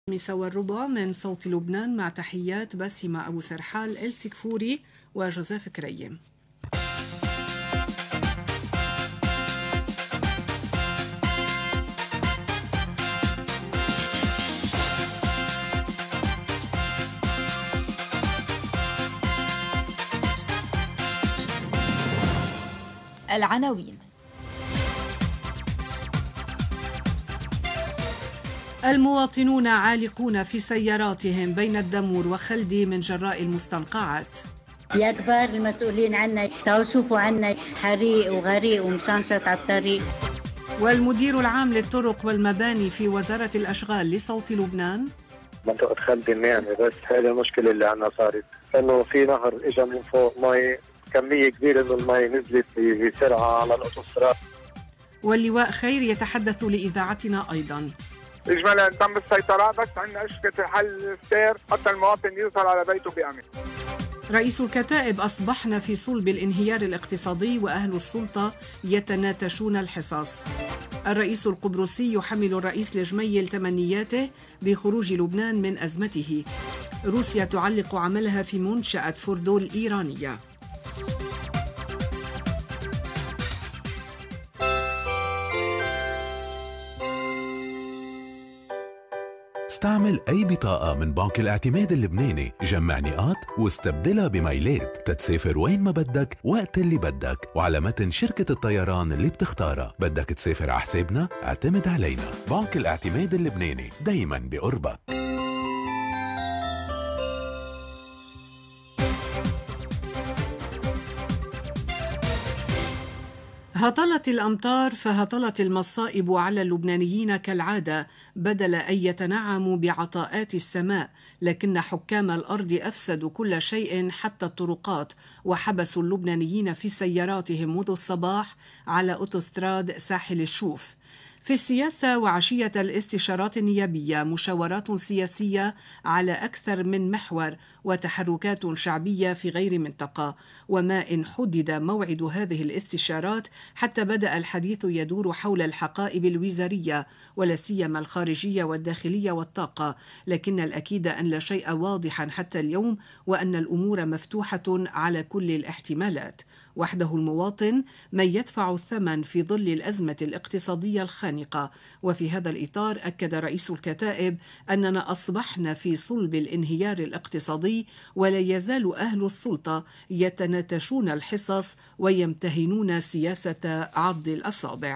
سوا الربع من صوت لبنان، مع تحيات باسمة أبو سرحال، إلسي كفوري وجوزيف كريم. العناوين. المواطنون عالقون في سياراتهم بين الدمور وخلدي من جراء المستنقعات. يا كبار المسؤولين عنا تعالوا شوفوا عنا حريق وغريق ومشانشط على الطريق. والمدير العام للطرق والمباني في وزارة الأشغال لصوت لبنان: منطقة خلدي الناعمة، بس هذه المشكلة اللي عنا صارت انه في نهر اجى من فوق مي، كمية كبيرة من المي نزلت بسرعة على الاوتوستراد. واللواء خير يتحدث لإذاعتنا أيضا. إجمالا تم السيطرة، بس عندنا أشكة حل السير حتى المواطن يوصل على بيته بأمن. رئيس الكتائب: أصبحنا في صلب الانهيار الاقتصادي وأهل السلطة يتناتشون الحصص. الرئيس القبرصي يحمل الرئيس لجميل تمنياته بخروج لبنان من أزمته. روسيا تعلق عملها في منشأة فوردو الإيرانية. استعمل أي بطاقة من بنك الاعتماد اللبناني، جمع نقاط واستبدلها بميلات تتسافر وين ما بدك وقت اللي بدك وعلى متن شركة الطيران اللي بتختارها. بدك تسافر على حسابنا؟ اعتمد علينا. بنك الاعتماد اللبناني، دايما بقربك. هطلت الأمطار فهطلت المصائب على اللبنانيين كالعادة، بدل أن يتنعموا بعطاءات السماء، لكن حكام الأرض أفسدوا كل شيء حتى الطرقات، وحبسوا اللبنانيين في سياراتهم منذ الصباح على أوتوستراد ساحل الشوف. في السياسة: وعشية الاستشارات النيابية مشاورات سياسية على أكثر من محور وتحركات شعبية في غير منطقة، وما إن حدد موعد هذه الاستشارات حتى بدأ الحديث يدور حول الحقائب الوزارية ولا سيما الخارجية والداخلية والطاقة، لكن الأكيد أن لا شيء واضحا حتى اليوم، وأن الأمور مفتوحة على كل الاحتمالات. وحده المواطن من يدفع الثمن في ظل الأزمة الاقتصادية الخانقة. وفي هذا الإطار أكد رئيس الكتائب أننا أصبحنا في صلب الانهيار الاقتصادي، ولا يزال أهل السلطة يتناتشون الحصص ويمتهنون سياسة عض الأصابع.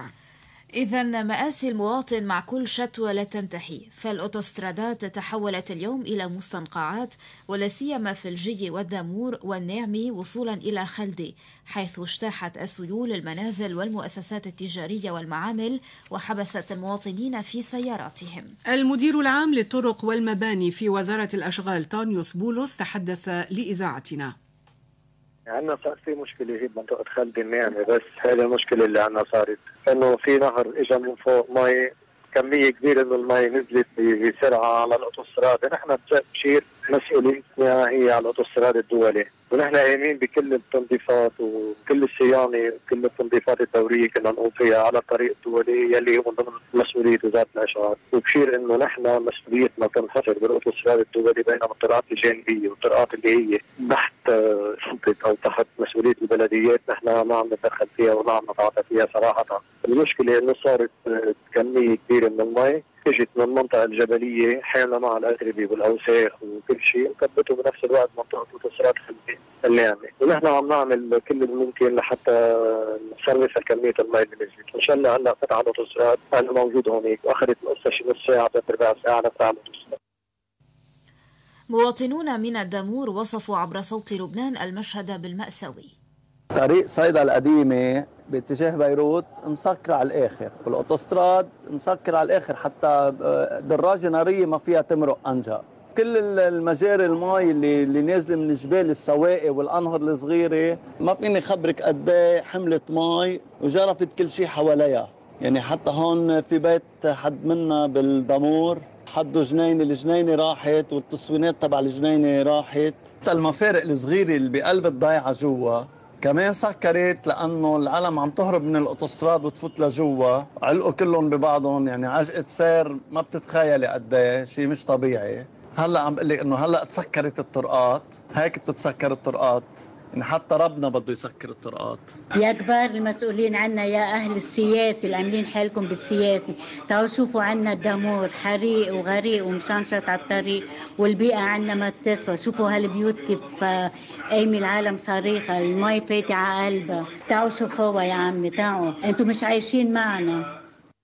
إذن مآسي المواطن مع كل شتوى لا تنتهي، فالأوتوسترادات تحولت اليوم إلى مستنقعات، ولا سيما في الجي والدامور والناعمي وصولا إلى خلدي، حيث اجتاحت السيول المنازل والمؤسسات التجارية والمعامل وحبست المواطنين في سياراتهم. المدير العام للطرق والمباني في وزارة الأشغال تانيوس بولس تحدث لإذاعتنا. عندنا صار في مشكلة هي بمنطقة خلدي الناعمة، بس هذه المشكلة اللي عندنا صارت انه في نهر اجى من فوق مي، كمية كبيرة من المي نزلت بسرعة على الاوتوستراد. نحن بشير مسؤوليتنا هي على الاوتوستراد الدولي، ونحن قايمين بكل التنظيفات وكل الصيانة وكل التنظيفات الدورية كنا نقوم فيها على الطريق الدولي يلي هو من ضمن مسؤولية وزارة الأشغال. وبشير انه نحن مسؤوليتنا تنحصر بالاوتوستراد الدولي، بينما الطرقات الجانبية والطرقات اللي هي تحت سلطة او تحت مسؤولية البلديات نحن ما عم نتدخل فيها وما عم نتعاطى فيها صراحة. المشكلة انه صارت كمية كبيرة من المي اجت من المنطقة الجبلية حاملة مع الأتربة والأوساخ وكل شيء، وكبته بنفس الوقت منطقة أوتوستراد خلدي الناعمة، ونحن عم نعمل كل الممكن لحتى نصرف كمية المي اللي نزلت. إن شاء الله هلا قطع الأوتوستراد أنا موجود هونيك، وأخذت القصة شي نص ساعة 3/4 ساعة لقطع الأوتوستراد. مواطنون من الدامور وصفوا عبر صوت لبنان المشهد بالمأساوي. طريق صيدا القديمة باتجاه بيروت مسكر على الآخر، والأوتوستراد مسكر على الآخر، حتى دراجة نارية ما فيها تمرق أنجا. كل المجاري المي اللي نازله من الجبال السواقي والأنهر الصغيرة ما فيني خبرك قد ايه حملت مي وجرفت كل شيء حواليها. يعني حتى هون في بيت حد منا بالدامور حدوا جنينة، الجنينة راحت والتصوينات تبع الجنينة راحت، حتى المفارق الصغيرة اللي بقلب الضيعة جوا كمان سكرت لأنه العالم عم تهرب من الأوتوستراد وتفوت لجوا، علقوا كلهم ببعضهم، يعني عجقة سير ما بتتخيلي قد ايه، شيء مش طبيعي. هلا عم بقول لك انه هلا تسكرت الطرقات، هيك بتتسكر الطرقات، يعني حتى ربنا بده يسكر الطرقات. يا كبار المسؤولين عنا، يا أهل السياسة اللي عاملين حالكم بالسياسة، تعالوا شوفوا عنا الدمور، حريق وغريق ومشانشط على الطريق، والبيئة عنا ما بتسوى. شوفوا هالبيوت كيف قايمة العالم صريخة، المي فايتة على قلبها. تعالوا شوفوها يا عمي، تعالوا انتم مش عايشين معنا.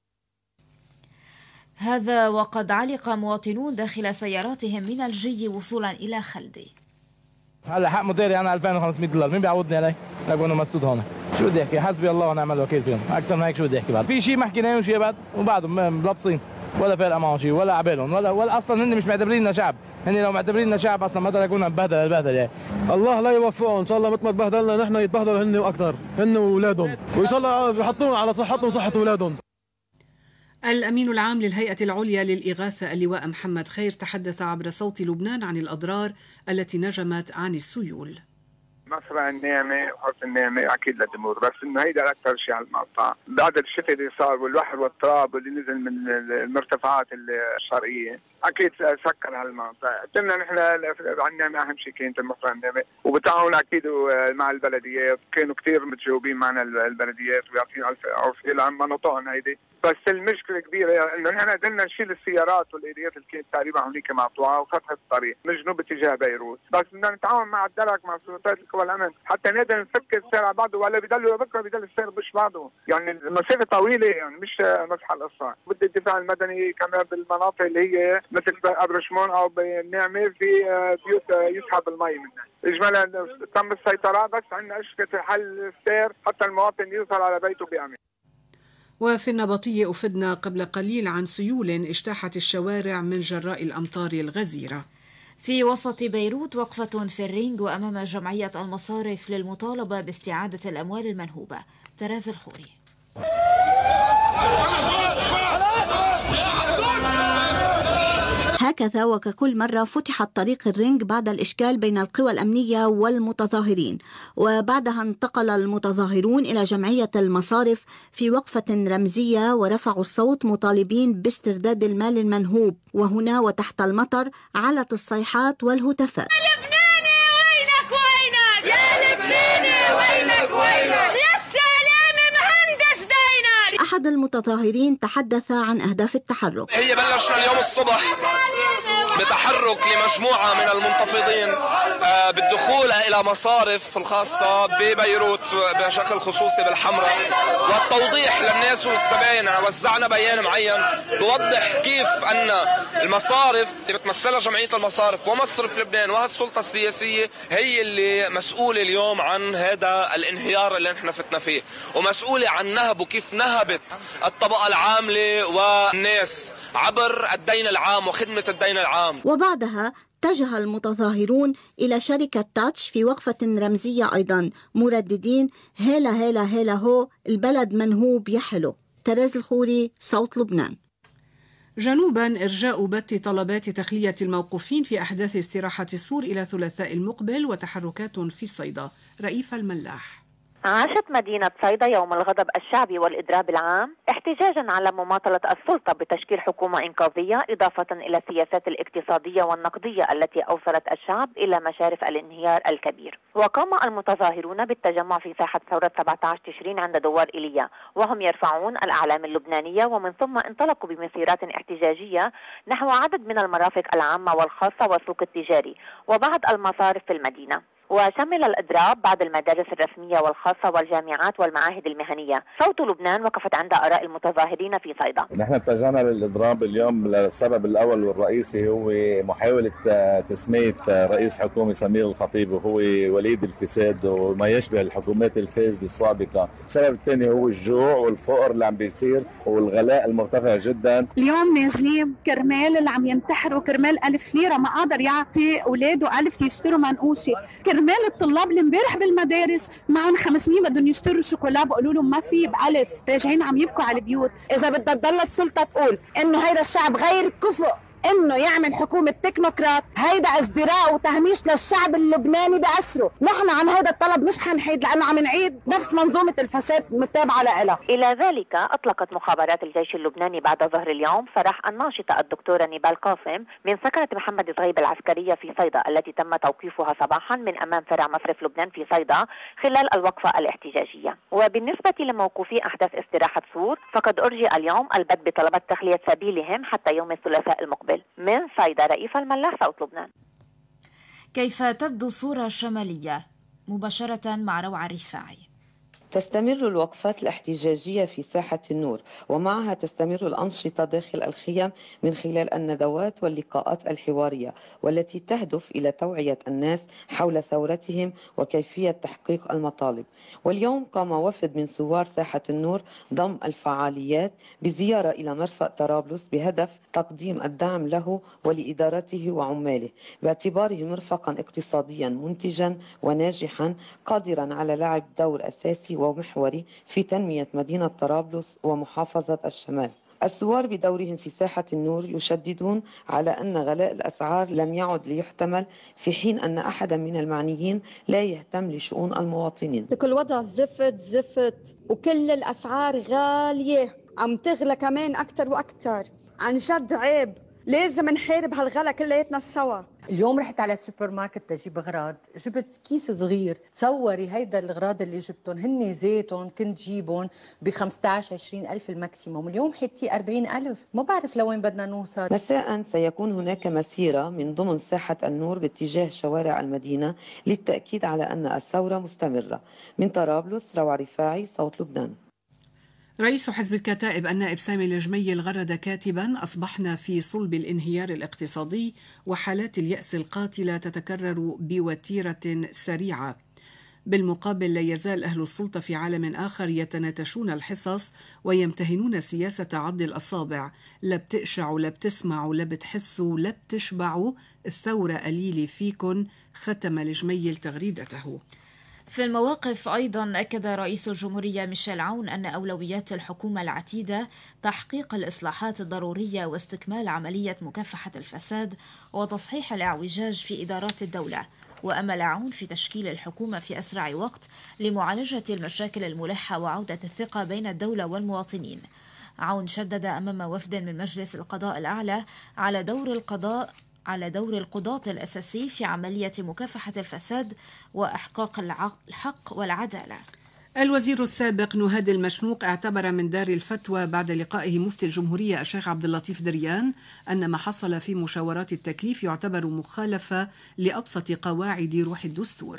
هذا وقد علق مواطنون داخل سياراتهم من الجي وصولا إلى خلدي. هلا حق مديري انا $2500، مين بيعوضني عليه؟ لك انه مسدود هون. شو بدي احكي؟ حسبي الله ونعم الوكيل فيهم، اكثر من هيك شو بدي احكي بعد؟ في شيء ما حكيناه وشيء بعد وبعدهم ملبصين، ولا فارقه معهم شيء ولا عبالهم ولا اصلا هن مش معتبريننا شعب، هن لو معتبريننا شعب اصلا ما بدنا كنا نبهدل البهدله. الله لا يوفقهم، ان شاء الله مثل ما تبهدلنا نحن يتبهدلوا هن واكثر، هن واولادهم، وان شاء الله بيحطونا على صحتهم وصحه اولادهم. الأمين العام للهيئة العليا للإغاثة اللواء محمد خير تحدث عبر صوت لبنان عن الأضرار التي نجمت عن السيول. مصر النعمة وحرص النعمة أكيد للجمهور، بس إنه هيدا أكثر شيء على المقطع بعد الشتاء اللي صار والبحر والتراب اللي نزل من المرتفعات الشرقية أكيد سكر هالمقطع. قلنا نحن على النعمة أهم شيء كانت مصر النعمة، وبتعاون أكيد مع البلديات، كانوا كثير متجاوبين معنا البلديات ويعطينا عرفية عن مناطقهم هيدي. بس المشكلة كبيرة إنه نحن قدرنا نشيل السيارات والإيديات اللي كانت تقريبا هونيك مقطوعة وفتح الطريق من جنوب اتجاه بيروت، بس بدنا نتعاون مع الدرك مع سلطات القوى الأمن حتى نقدر نفك السير على بعضه، ولا بضلوا بكره بضل السير مش بعضه، يعني المسافة طويلة يعني مش مسح القصة. بدي الدفاع المدني كمان بالمناطق اللي هي مثل أبو رشمون أو بالنعمة في بيوت يسحب المي منها. إجمالا تم السيطرة، بس عندنا أشكة حل السير حتى المواطن يوصل على بيته بأمان. وفي النبطية أفدنا قبل قليل عن سيول اجتاحت الشوارع من جراء الأمطار الغزيرة. في وسط بيروت وقفة في الرينج وأمام جمعية المصارف للمطالبة باستعادة الأموال المنهوبة. تراز الخوري. هكذا وككل مرة فتح طريق الرينج بعد الإشكال بين القوى الأمنية والمتظاهرين، وبعدها انتقل المتظاهرون إلى جمعية المصارف في وقفة رمزية ورفعوا الصوت مطالبين باسترداد المال المنهوب. وهنا وتحت المطر علت الصيحات والهتافات. يا لبناني وينك وينك، يا لبناني وينك وينك، يا سلامة مهندس دينك. أحد المتظاهرين تحدث عن أهداف التحرك. هي بلشنا اليوم الصبح بتحرك لمجموعة من المنتفضين بالدخول إلى مصارف الخاصة ببيروت بشكل خصوصي بالحمراء، والتوضيح للناس والزبائن. وزعنا بيان معين بوضح كيف أن المصارف اللي بتمثلها جمعية المصارف ومصرف لبنان والسلطة السياسية هي اللي مسؤولة اليوم عن هذا الانهيار اللي نحن فتنا فيه، ومسؤولة عن نهب وكيف نهبت الطبقة العاملة والناس عبر الدين العام وخدمة الدين العام. وبعدها اتجه المتظاهرون إلى شركة تاتش في وقفة رمزية أيضا مرددين هيلا هيلا هيلا هو البلد منهوب يحلو. تراز الخوري، صوت لبنان. جنوبا إرجاء بت طلبات تخلية الموقوفين في أحداث استراحة السور إلى ثلاثاء المقبل وتحركات في صيدا. رئيف الملاح. عاشت مدينة صيدا يوم الغضب الشعبي والإضراب العام احتجاجا على مماطلة السلطة بتشكيل حكومة إنقاذية، إضافة إلى السياسات الاقتصادية والنقدية التي أوصلت الشعب إلى مشارف الانهيار الكبير. وقام المتظاهرون بالتجمع في ساحة ثورة 17 تشرين عند دوار إيليا، وهم يرفعون الأعلام اللبنانية، ومن ثم انطلقوا بمسيرات احتجاجية نحو عدد من المرافق العامة والخاصة والسوق التجاري وبعض المصارف في المدينة. وشمل الإضراب بعض المدارس الرسمية والخاصة والجامعات والمعاهد المهنية. صوت لبنان وقفت عند آراء المتظاهرين في صيدا. نحن اتجهنا للإضراب اليوم للسبب الأول والرئيسي هو محاولة تسمية رئيس حكومة سمير الخطيب وهو وليد الفساد وما يشبه الحكومات الفاسدة السابقة. السبب الثاني هو الجوع والفقر اللي عم بيصير والغلاء المرتفع جدا. اليوم نازلين كرمال اللي عم ينتحروا، كرمال 1000 ليرة ما قادر يعطي أولاده 1000 يشتروا منقوشة، كرمال الطلاب اللي امبارح بالمدارس معهم 500 بدهم يشتروا شوكولا بقولوا لهم ما في ب1000، راجعين عم يبكوا على البيوت. إذا بدها تضل السلطة تقول إنه هيدا الشعب غير كفؤ انه يعمل حكومة تكنوقراط، هيدا ازدراء وتهميش للشعب اللبناني بأسره. نحن عن هيدا الطلب مش حنحيد لانه عم نعيد نفس منظومة الفساد المتابعة لها. الى ذلك اطلقت مخابرات الجيش اللبناني بعد ظهر اليوم سراح الناشطة الدكتورة نيبال قاسم من سكنة محمد صغيب العسكرية في صيدا التي تم توقيفها صباحا من امام فرع مصرف لبنان في صيدا خلال الوقفة الاحتجاجية. وبالنسبة لموقوفي احداث استراحة سور فقد ارجئ اليوم البت بطلبة تخلية سبيلهم حتى يوم الثلاثاء المقبل. من صيدا رئيف الملاح صوت لبنان. كيف تبدو الصورة الشمالية؟ مباشرة مع روعة رفاعي. تستمر الوقفات الاحتجاجية في ساحة النور، ومعها تستمر الأنشطة داخل الخيم من خلال الندوات واللقاءات الحوارية والتي تهدف إلى توعية الناس حول ثورتهم وكيفية تحقيق المطالب. واليوم قام وفد من ثوار ساحة النور ضم الفعاليات بزيارة إلى مرفأ طرابلس بهدف تقديم الدعم له ولإدارته وعماله باعتباره مرفقا اقتصاديا منتجا وناجحا قادرا على لعب دور أساسي ومحوري في تنمية مدينة طرابلس ومحافظة الشمال. الثوار بدورهم في ساحة النور يشددون على أن غلاء الأسعار لم يعد ليحتمل، في حين أن أحدا من المعنيين لا يهتم لشؤون المواطنين. بكل وضع زفت وكل الأسعار غالية، عم تغلى كمان أكتر وأكتر. عن جد عيب، لازم نحارب هالغلا كلياتنا سوا. اليوم رحت على السوبر ماركت تجيب اغراض، جبت كيس صغير. تصوري هيدا الاغراض اللي جبتهم هن زيتهم كنت جيبهم ب 15-20 ألف الماكسيموم، اليوم حتي 40 ألف. ما بعرف لوين بدنا نوصل. مساء سيكون هناك مسيرة من ضمن ساحة النور باتجاه شوارع المدينة للتأكيد على أن الثورة مستمرة. من طرابلس روعة رفاعي صوت لبنان. رئيس حزب الكتائب النائب سامي الجميل غرد كاتبا: أصبحنا في صلب الانهيار الاقتصادي وحالات اليأس القاتلة تتكرر بوتيرة سريعة. بالمقابل لا يزال أهل السلطة في عالم آخر يتناتشون الحصص ويمتهنون سياسة عض الأصابع، لا بتقشعوا لا بتسمعوا لا بتحسوا لا بتشبعوا، الثورة قليلة فيكن. ختم الجميل تغريدته. في المواقف أيضا أكد رئيس الجمهورية ميشيل عون أن أولويات الحكومة العتيدة تحقيق الإصلاحات الضرورية واستكمال عملية مكافحة الفساد وتصحيح الاعوجاج في إدارات الدولة، وأمل عون في تشكيل الحكومة في أسرع وقت لمعالجة المشاكل الملحة وعودة الثقة بين الدولة والمواطنين. عون شدد أمام وفد من مجلس القضاء الأعلى على دور القضاة الأساسي في عملية مكافحة الفساد وإحقاق الحق والعدالة. الوزير السابق نهاد المشنوق اعتبر من دار الفتوى بعد لقائه مفتي الجمهورية الشيخ عبد اللطيف دريان أن ما حصل في مشاورات التكليف يعتبر مخالفة لأبسط قواعد روح الدستور.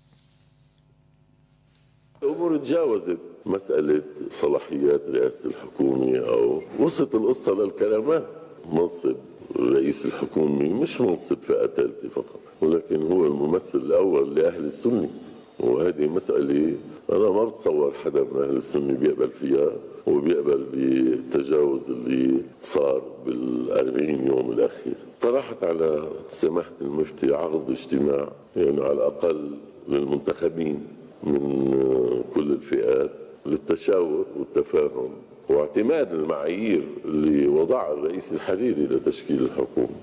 الأمور تجاوزت مسألة صلاحيات رئاسة الحكومة أو وصلت القصة للكلمات. منصب رئيس الحكومة مش منصب فئة ثالثة فقط، ولكن هو الممثل الأول لأهل السنة، وهذه مسألة أنا ما بتصور حدا من أهل السنة بيقبل فيها وبيقبل بالتجاوز اللي صار بال40 يوم الأخير. طرحت على سماحة المفتي عقد اجتماع يعني على الأقل للمنتخبين من كل الفئات للتشاور والتفاهم واعتماد المعايير اللي وضعها الرئيس الحريري لتشكيل الحكومة.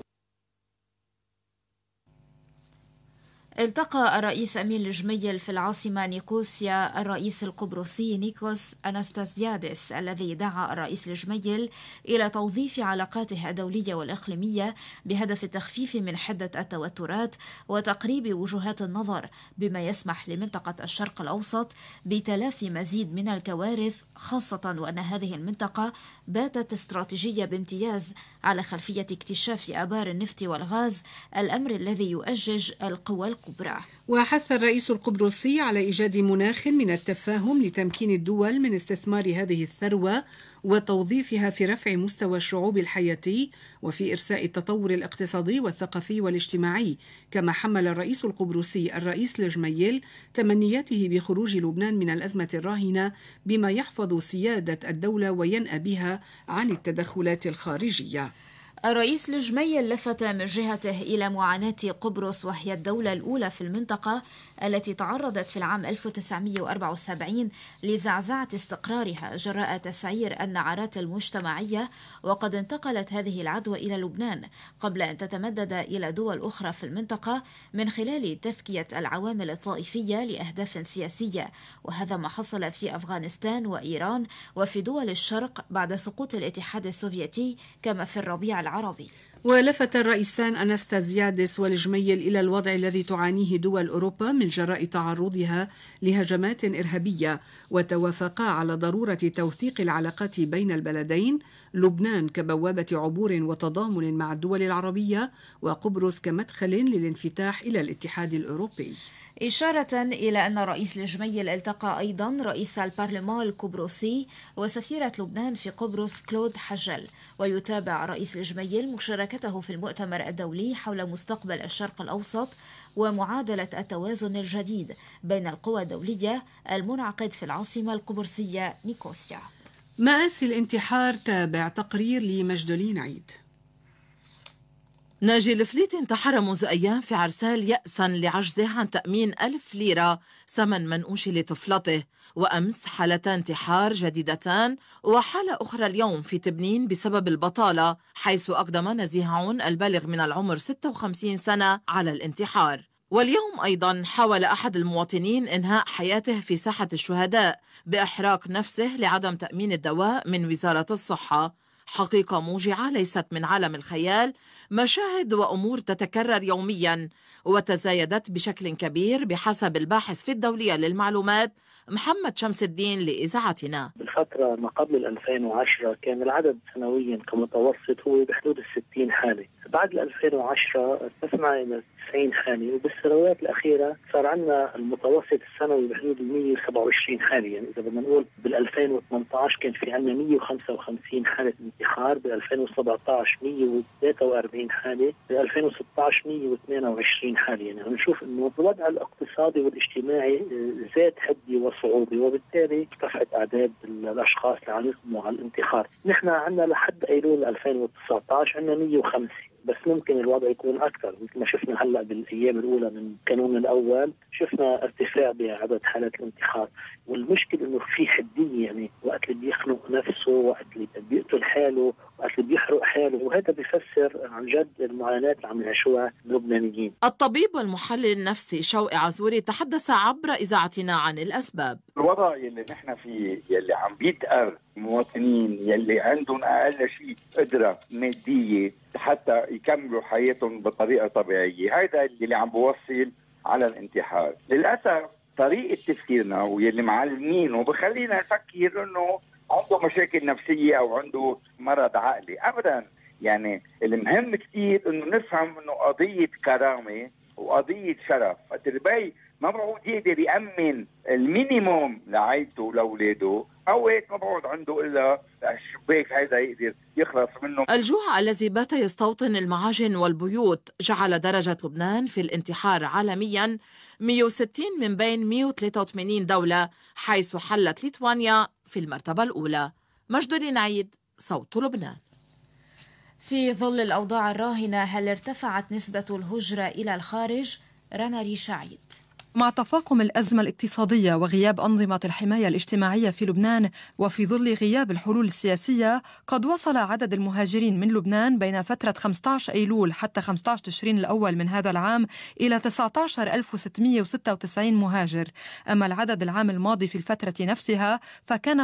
التقى الرئيس أمين الجميل في العاصمة نيقوسيا الرئيس القبرصي نيكوس أناستاسيادس، الذي دعا الرئيس الجميل إلى توظيف علاقاته الدولية والإقليمية بهدف التخفيف من حدة التوترات وتقريب وجهات النظر، بما يسمح لمنطقة الشرق الأوسط بتلافي مزيد من الكوارث، خاصة وأن هذه المنطقة باتت استراتيجية بامتياز على خلفية اكتشاف آبار النفط والغاز، الأمر الذي يؤجج القوى الكبرى. وحث الرئيس القبرصي على إيجاد مناخ من التفاهم لتمكين الدول من استثمار هذه الثروة وتوظيفها في رفع مستوى الشعوب الحياتي وفي إرساء التطور الاقتصادي والثقافي والاجتماعي. كما حمل الرئيس القبرصي الرئيس الجميل تمنياته بخروج لبنان من الأزمة الراهنة بما يحفظ سيادة الدولة وينأى بها عن التدخلات الخارجية. الرئيس الجميل لفت من جهته إلى معاناة قبرص، وهي الدولة الأولى في المنطقة التي تعرضت في العام 1974 لزعزعة استقرارها جراء تسعير النعرات المجتمعية، وقد انتقلت هذه العدوى إلى لبنان قبل أن تتمدد إلى دول أخرى في المنطقة من خلال تفكية العوامل الطائفية لأهداف سياسية، وهذا ما حصل في أفغانستان وإيران وفي دول الشرق بعد سقوط الاتحاد السوفيتي كما في الربيع العربي. ولفت الرئيسان أناستازيادس والجميل إلى الوضع الذي تعانيه دول أوروبا من جراء تعرضها لهجمات إرهابية، وتوافقا على ضرورة توثيق العلاقات بين البلدين، لبنان كبوابة عبور وتضامن مع الدول العربية، وقبرص كمدخل للانفتاح إلى الاتحاد الأوروبي. إشارة إلى أن الرئيس الجميل التقى أيضا رئيس البرلمان القبرصي وسفيرة لبنان في قبرص كلود حجل، ويتابع رئيس الجميل مشاركته في المؤتمر الدولي حول مستقبل الشرق الأوسط ومعادلة التوازن الجديد بين القوى الدولية المنعقد في العاصمة القبرصية نيكوسيا. مآسي الانتحار، تابع تقرير لمجدولين عيد. ناجي الفليت انتحر منذ أيام في عرسال يأسا لعجزه عن تأمين 1000 ليرة ثمن منقوش لطفلته، وأمس حالتا انتحار جديدتان وحالة أخرى اليوم في تبنين بسبب البطالة، حيث أقدم نزيهعون البالغ من العمر 56 سنة على الانتحار. واليوم أيضا حاول أحد المواطنين إنهاء حياته في ساحة الشهداء بإحراق نفسه لعدم تأمين الدواء من وزارة الصحة. حقيقة موجعة ليست من عالم الخيال، مشاهد وأمور تتكرر يوميا وتزايدت بشكل كبير بحسب الباحث في الدولية للمعلومات محمد شمس الدين لإذاعتنا. بالفترة ما قبل 2010 كان العدد سنويا كمتوسط هو بحدود 60 حالة، بعد 2010 ارتفعنا إلى 90 حالة، وبالسنوات الأخيرة صار عندنا المتوسط السنوي بحدود 127 حالة. يعني إذا بدنا نقول بال 2018 كان في عندنا 155 حالة انتحار، بال 2017 143 حالة، بال 2016 122 حالة. يعني نشوف إنه الوضع الاقتصادي والاجتماعي زاد حدي وصعوبة، وبالتالي ارتفعت أعداد الأشخاص اللي عم يقوموا على الانتحار. نحن عندنا لحد أيلول 2019 عندنا 150، بس ممكن الوضع يكون أكثر. مثل ما شفنا هلأ بالأيام الأولى من كانون الأول شفنا ارتفاع بعدد حالات الانتحار، والمشكلة إنه في حدية، يعني وقت اللي بيخنق نفسه، وقت اللي بيقتل حاله، وقت اللي بيحرق حاله، وهذا بيفسر عن جد المعاناة اللي عم يعيشوها اللبنانيين. الطبيب والمحلل النفسي شوقي عزوري تحدث عبر إذاعتنا عن الأسباب. الوضع يلي نحن فيه، يلي عم بيتقر المواطنين يلي عندهم أقل شيء قدرة مادية حتى يكملوا حياتهم بطريقة طبيعية، هذا اللي عم بوصل على الانتحار. للأسف طريقة تفكيرنا ويلي معلمين وبخلينا نفكر إنه عنده مشاكل نفسية أو عنده مرض عقلي. أبدا، يعني المهم كتير إنه نفهم إنه قضية كرامة وقضية شرف. التربي ما بعود يقدر يأمن المينيموم لعائلته ولأولاده، أوقات ما بعود عنده إلا الشباك هذا يقدر يخلص منه. الجوع الذي بات يستوطن المعاجن والبيوت جعل درجة لبنان في الانتحار عالميا 160 من بين 183 دولة، حيث حلت ليتوانيا في المرتبة الأولى. مجدولين عيد، صوت لبنان. في ظل الأوضاع الراهنة، هل ارتفعت نسبة الهجرة إلى الخارج؟ رنا ريشاعيد. مع تفاقم الأزمة الاقتصادية وغياب أنظمة الحماية الاجتماعية في لبنان، وفي ظل غياب الحلول السياسية، قد وصل عدد المهاجرين من لبنان بين فترة 15 أيلول حتى 15 تشرين الأول من هذا العام إلى 19696 مهاجر. أما العدد العام الماضي في الفترة نفسها فكان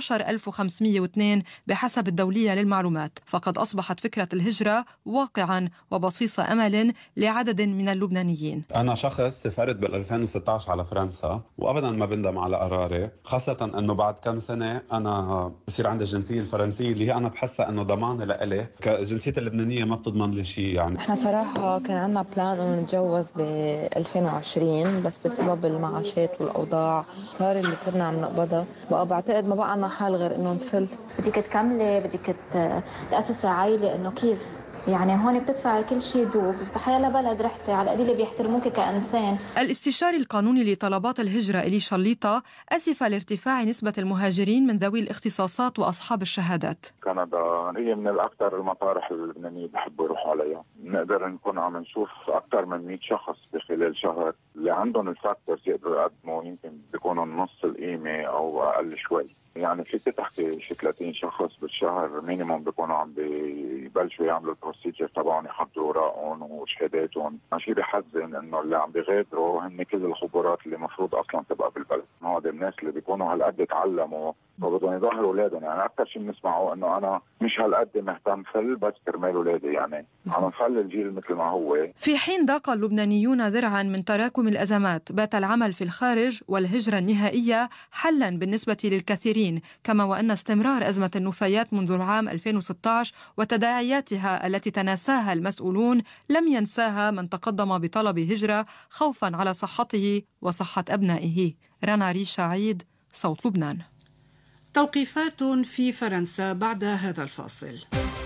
16502 بحسب الدولية للمعلومات. فقد أصبحت فكرة الهجرة واقعا وبصيص أمل لعدد من اللبنانيين. أنا شخص سافرت بال 2016 على فرنسا، وابدا ما بندم على قراري، خاصه انه بعد كم سنه انا بصير عندي الجنسيه الفرنسيه اللي هي انا بحسها انه ضمان لإلي، كجنسيتي اللبنانيه ما بتضمن لي شيء. يعني احنا صراحه كان عندنا بلان انه نتجوز ب 2020، بس بسبب المعاشات والاوضاع صار اللي صرنا عم نقبضها، بقى بعتقد ما بقى لنا حال غير انه نفل. بدك تكملي، بدك تاسسي عائله، انه كيف يعني هون بتدفع كل شيء دوب، بحيالله بلد رحتي على قليل بيحترموك كإنسان. الاستشاري القانوني لطلبات الهجرة إلي شليطة أسف لارتفاع نسبة المهاجرين من ذوي الاختصاصات وأصحاب الشهادات. كندا هي من الأكثر المطارح اللبنانيين بحبوا يروحوا عليها، نقدر نكون عم نشوف أكثر من 100 شخص بخلال شهر اللي عندهم الفاكتورز يقدروا يقدموا، يمكن بيكونوا نص القيمة أو أقل شوي. يعني فيك تحكي شي 30 شخص بالشهر مينيموم بيكونوا عم ببلشوا يعملوا البروسيجر تبعهم، يحضروا اوراقهم وشهاداتهم. شيء بحزن انه اللي عم بيغادروا هن كل الخبرات اللي المفروض اصلا تبقى بالبلد. هذول الناس اللي بيكونوا هالقد تعلموا فبدهم يظهروا اولادهم. يعني اكثر شيء بنسمعه انه انا مش هالقد مهتم فل بس كرمال اولادي، يعني عم نخلي الجيل مثل ما هو. في حين ضاق اللبنانيون ذرعا من تراكم الازمات، بات العمل في الخارج والهجرة النهائية حلا بالنسبة للكثيرين، كما وأن استمرار أزمة النفايات منذ العام 2016 وتداعياتها التي تناساها المسؤولون لم ينساها من تقدم بطلب هجرة خوفا على صحته وصحة أبنائه. رنا ريشا عيد، صوت لبنان. توقيفات في فرنسا بعد هذا الفاصل.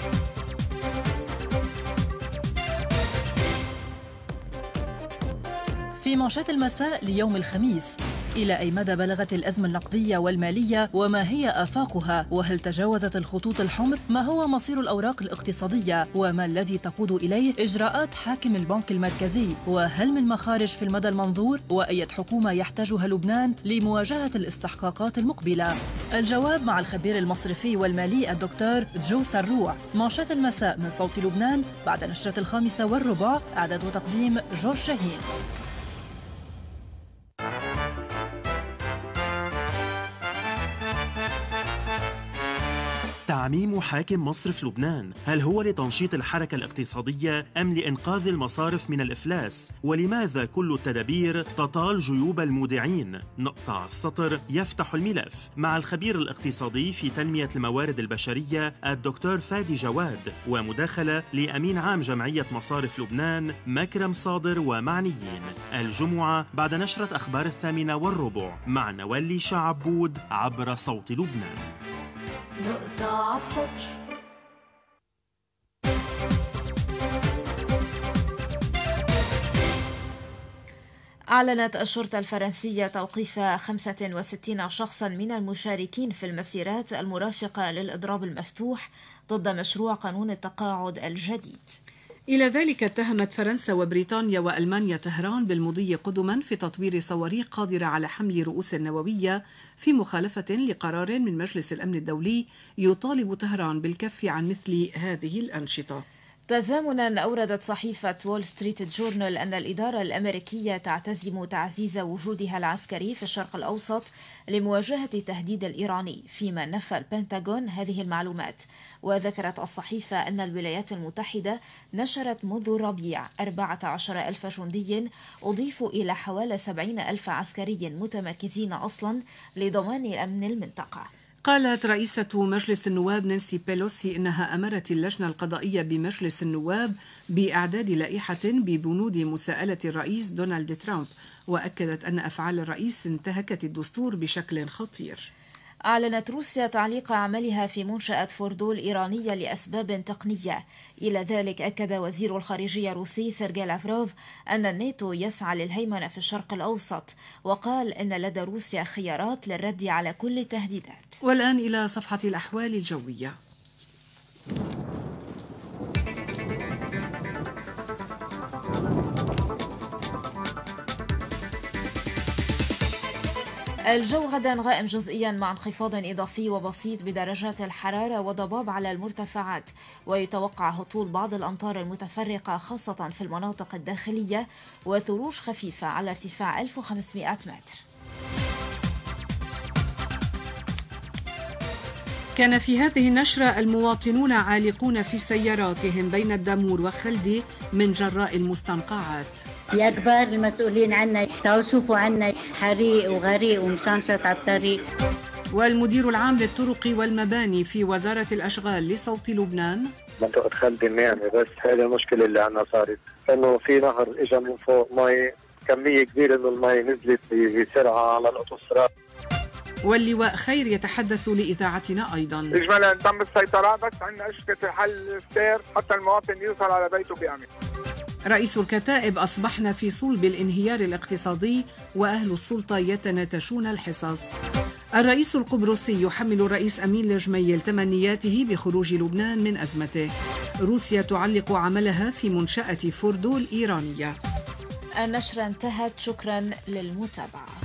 في مانشات المساء ليوم الخميس، إلى أي مدى بلغت الأزمة النقدية والمالية وما هي آفاقها؟ وهل تجاوزت الخطوط الحمر؟ ما هو مصير الأوراق الاقتصادية؟ وما الذي تقود إليه إجراءات حاكم البنك المركزي؟ وهل من مخارج في المدى المنظور؟ وأية حكومة يحتاجها لبنان لمواجهة الاستحقاقات المقبلة؟ الجواب مع الخبير المصرفي والمالي الدكتور جو سروع. مانشات المساء من صوت لبنان بعد نشرة 5:15. إعداد وتقديم جورج شاهين. تعميم حاكم مصرف لبنان، هل هو لتنشيط الحركة الاقتصادية أم لإنقاذ المصارف من الإفلاس؟ ولماذا كل التدابير تطال جيوب المودعين؟ نقطع السطر يفتح الملف مع الخبير الاقتصادي في تنمية الموارد البشرية الدكتور فادي جواد، ومداخلة لأمين عام جمعية مصارف لبنان مكرم صادر ومعنيين. الجمعة بعد نشرة أخبار 8:15 مع نوالي شعبود عبر صوت لبنان. نقطع السطر. أعلنت الشرطة الفرنسية توقيف 65 شخصا من المشاركين في المسيرات المرافقة للإضراب المفتوح ضد مشروع قانون التقاعد الجديد. إلى ذلك اتهمت فرنسا وبريطانيا وألمانيا طهران بالمضي قدما في تطوير صواريخ قادرة على حمل رؤوس نووية، في مخالفة لقرار من مجلس الأمن الدولي يطالب طهران بالكف عن مثل هذه الأنشطة. تزامنا أوردت صحيفة وول ستريت جورنال أن الإدارة الأمريكية تعتزم تعزيز وجودها العسكري في الشرق الأوسط لمواجهة التهديد الإيراني، فيما نفى البنتاغون هذه المعلومات. وذكرت الصحيفة أن الولايات المتحدة نشرت منذ ربيع 14,000 جندي أضيفوا إلى حوالي 70,000 عسكري متمركزين أصلا لضمان الأمن المنطقة. قالت رئيسة مجلس النواب نانسي بيلوسي إنها أمرت اللجنة القضائية بمجلس النواب بإعداد لائحة ببنود مساءلة الرئيس دونالد ترامب، وأكدت أن أفعال الرئيس انتهكت الدستور بشكل خطير. أعلنت روسيا تعليق عملها في منشأة فوردو الإيرانية لأسباب تقنية. إلى ذلك أكد وزير الخارجية الروسي سيرجي لافروف أن الناتو يسعى للهيمنة في الشرق الأوسط، وقال أن لدى روسيا خيارات للرد على كل التهديدات. والآن إلى صفحة الأحوال الجوية. الجو غدا غائم جزئيا مع انخفاض إضافي وبسيط بدرجات الحرارة وضباب على المرتفعات، ويتوقع هطول بعض الأمطار المتفرقة خاصة في المناطق الداخلية وثلوج خفيفة على ارتفاع 1500 متر. كان في هذه النشرة المواطنون عالقون في سياراتهم بين الدامور وخلدي من جراء المستنقعات. يا كبار المسؤولين عنا تعالوا شوفوا عنا حريق وغريق ومشانشط على الطريق. والمدير العام للطرق والمباني في وزارة الأشغال لصوت لبنان: منطقة خلدي الناعمة، بس هذه المشكلة اللي عنا صارت انه في نهر اجى من فوق مي، كمية كبيرة من المي نزلت بسرعة على الأوتوستراد. واللواء خير يتحدث لإذاعتنا أيضا. إجمالا تم السيطرة، بس عندنا أشكة حل سير حتى المواطن يوصل على بيته بأمان. رئيس الكتائب: أصبحنا في صلب الانهيار الاقتصادي وأهل السلطة يتناتشون الحصص. الرئيس القبرصي يحمل الرئيس أمين الجميل تمنياته بخروج لبنان من أزمته. روسيا تعلق عملها في منشأة فوردو الإيرانية. النشرة انتهت، شكرا للمتابعة.